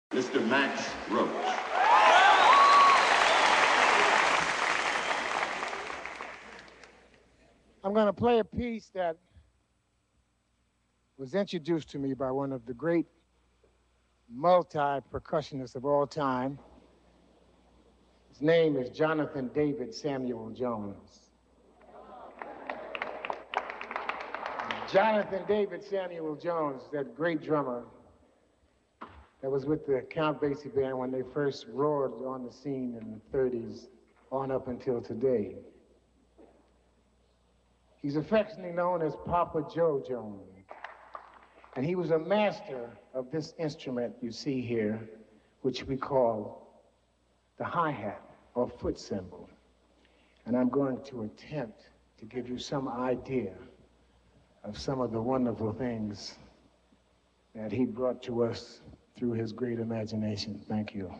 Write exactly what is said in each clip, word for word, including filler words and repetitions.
Mister Max Roach. I'm going to play a piece that was introduced to me by one of the great multi-percussionists of all time. His name is Jonathan David Samuel Jones. Jonathan David Samuel Jones, that great drummer that was with the Count Basie Band when they first roared on the scene in the thirties on up until today. He's affectionately known as Papa Joe Jones. And he was a master of this instrument you see here, which we call the hi-hat or foot cymbal. And I'm going to attempt to give you some idea of some of the wonderful things that he brought to us through his great imagination. Thank you.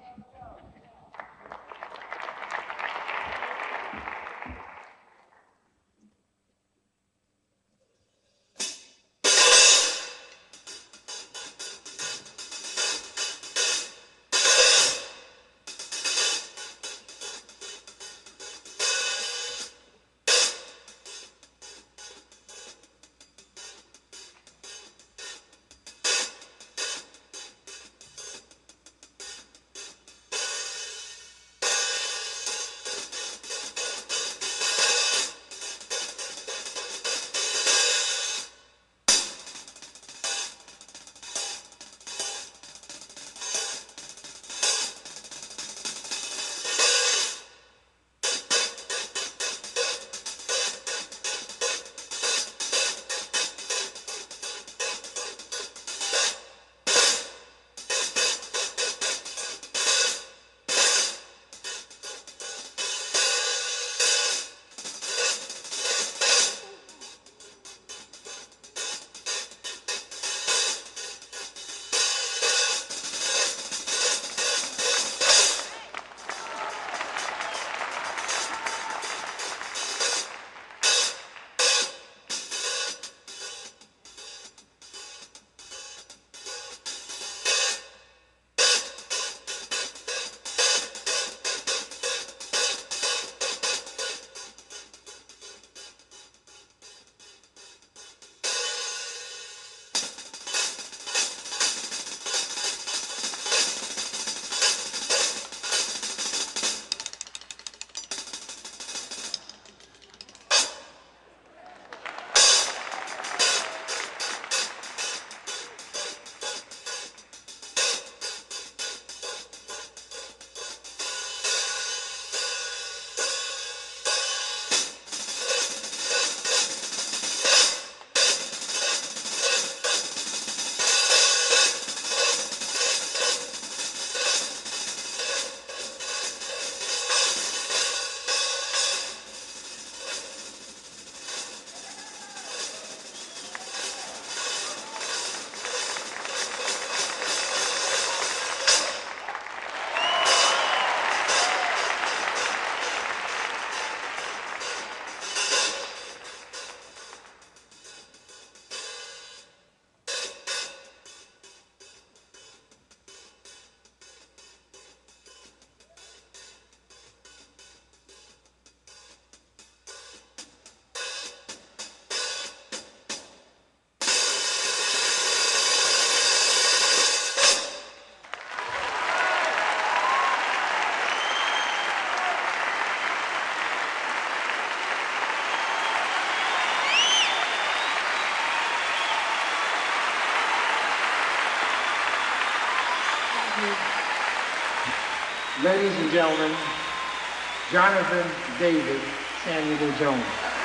Ladies and gentlemen, Jonathan David Samuel Jones.